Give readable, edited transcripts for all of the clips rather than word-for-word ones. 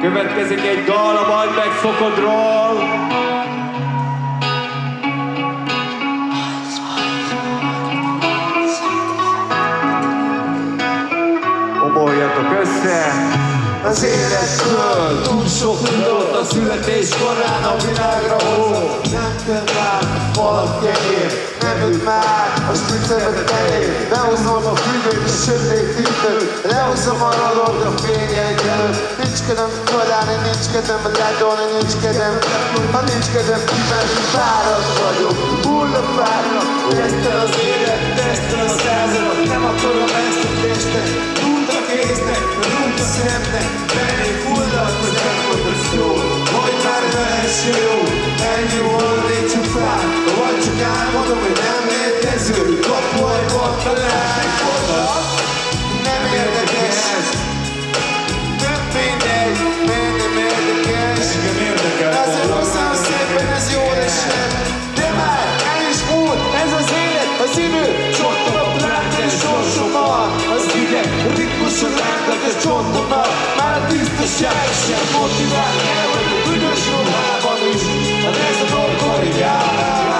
Következik egy dal a Majd Megfokodról. Omoljatok össze! Az életről túl sok tudott a születés korán a világra hozott. Nem kell már valaki kenyér, nem üt már a stricebet tenyér. Behozom a függőt, a sötét hűtőt, lehozom a radort a fényeid előtt. Nincs kedvem felállni, nincs kedvem legyolni, nincs kedvem. Ha nincs kedvem kimenni, fáradt vagyok, hullok várra. Tesztel az élet, tesztel a századat, nem akarom ezt a testet. Rúd a kéznek, rúd a szemnek, menj fulladt, hogy nem volt az jó. Hogy már lehessen jó, ennyi volt, légy csak fár. Vagy csak álmodom, hogy nem létező, kapuajban találkoznak. Nem érdekes, több mindegy, mert nem érdekes. Engem érdekel. Azért hozzám szépen ez jól esett. De már el is múlt, ez az élet, az idő. Csontom a plántes sorsomat. Az ideg, ritmuson lángnak és csontomat. Már a tisztaság sem motivál. El vagyok büdös ruhában is. Hát ez a dolg korrigál.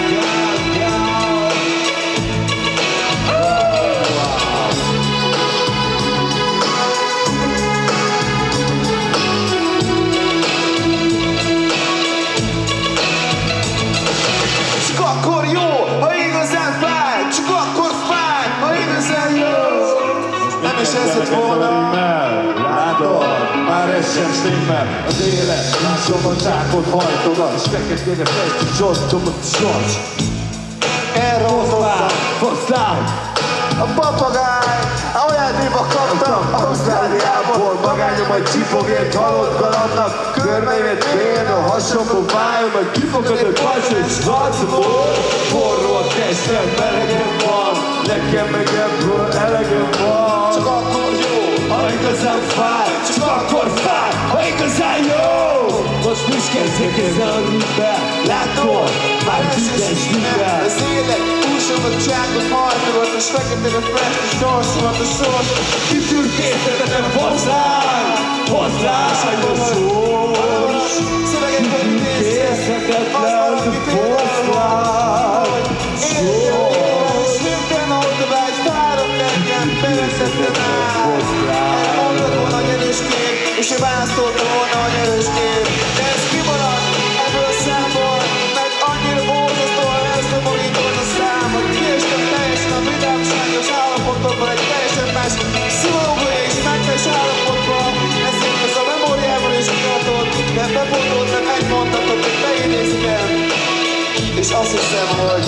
Csak akkor jó, ha igazán fáj. Csak akkor fáj, ha igazán jó. Nem is ez lett volna. Látod, már ez sem stimmel. Az élet, látom a csákot hajtogat. S neked kéne fejt, csontom a csonts. Erre hozzám, Fosztály! a papagáj, ajándékba kaptam Ausztráliából. Magányom egy csipogért halott galamnak. Körmeimet félne a hasomból vájom, majd kifogad a kacsó és arcomból. Forró a testem, melegem van, nekem meg ebből elegem van. Csak akkor jó, ha igazán fáj. Csak akkor fáj, ha igazán jó. Most büszkezzek ezzel a rügyben. Látod, már ügyes rügyben. Az élet túlsokat csákot hajtogat, és feketére fest, és gyorsolat a sors. Kitürkésztetetem hozzám, hozzám, a sors. Szövegekben Készhetetlen foszlány. és minden autóvágy fáradt nekem, bevezettem át. Elmondod volna a nyerőskép, és én választottam volna a nyerőskép. De ez kimaradt ebből a számból, mert annyira borzasztó, ha elszomorítod a szám, hogy kiestem teljesen a vidámságos állapotokban, egy teljesen más szigorúba és megfelelés állapotban. Ezért ez a memóriában is kiadott, de bepótoltam egy mondatot, hogy beidéztem. És azt hiszem, hogy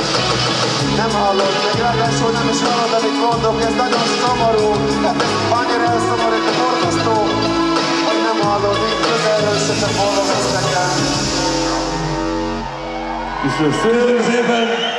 nem hallod, még ráadásul nem is hallod, amit mondok, ez nagyon szomorú. Hát ez annyira elszomorít, hogy borzasztó, hogy nem hallod, így közelről se te boldog ezt nekem. Köszönöm szépen!